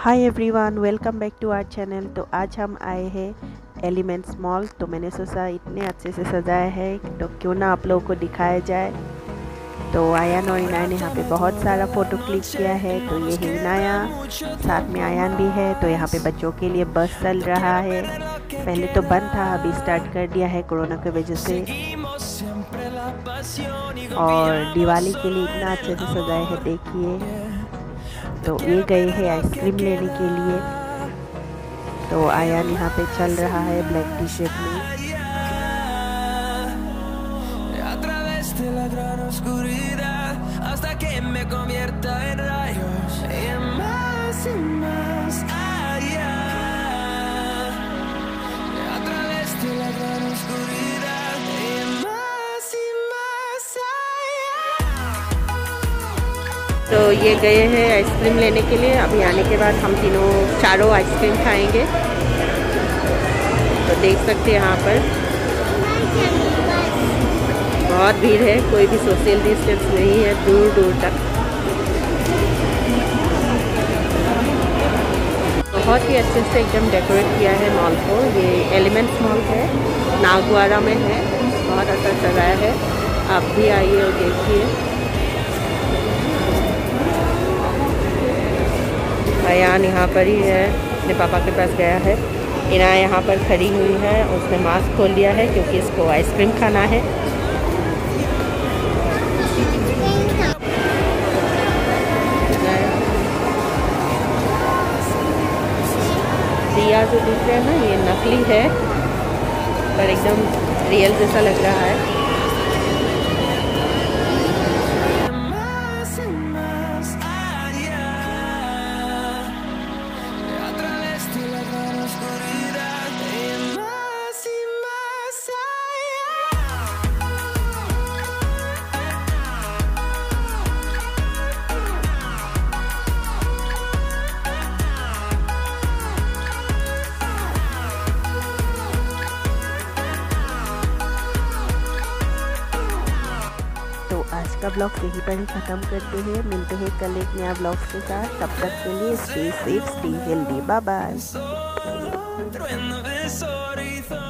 Hi everyone, welcome back to our channel. तो आज हम आए हैं एलिमेंट्स मॉल। तो मैंने सोचा इतने अच्छे से सजाया है तो क्यों ना आप लोगों को दिखाया जाए। तो आयान और इनाया ने यहाँ पे बहुत सारा फ़ोटो क्लिक किया है। तो ये है इनाया, साथ में आयान भी है। तो यहाँ पे बच्चों के लिए बस चल रहा है। पहले तो बंद था, अभी स्टार्ट कर दिया है कोरोना की वजह से। और दिवाली के लिए इतना अच्छे से सजाया है, देखिए। तो ये गए हैं आइसक्रीम लेने के लिए। तो आयान यहाँ पे चल रहा है ब्लैक टी शर्ट में। तो ये गए हैं आइसक्रीम लेने के लिए। अभी आने के बाद हम चारों आइसक्रीम खाएंगे। तो देख सकते हैं यहाँ पर बहुत भीड़ है, कोई भी सोशल डिस्टेंस नहीं है दूर दूर तक। बहुत ही अच्छे से एकदम डेकोरेट किया है मॉल को। ये एलिमेंट्स मॉल है, नागवाड़ा में है। बहुत अच्छा सजाया है, आप भी आइए और देखिए। आयान यहाँ पर ही है, अपने पापा के पास गया है। इनाया यहाँ पर खड़ी हुई है, उसने मास्क खोल लिया है क्योंकि इसको आइसक्रीम खाना है। दिया जो दिख रहा है ना, ये नकली है पर एकदम रियल जैसा लग रहा है। आज का ब्लॉग यहीं पर ही ख़त्म करते हैं। मिलते हैं कल एक नया ब्लॉग के साथ। तब तक के लिए stay safe, stay healthy, bye bye.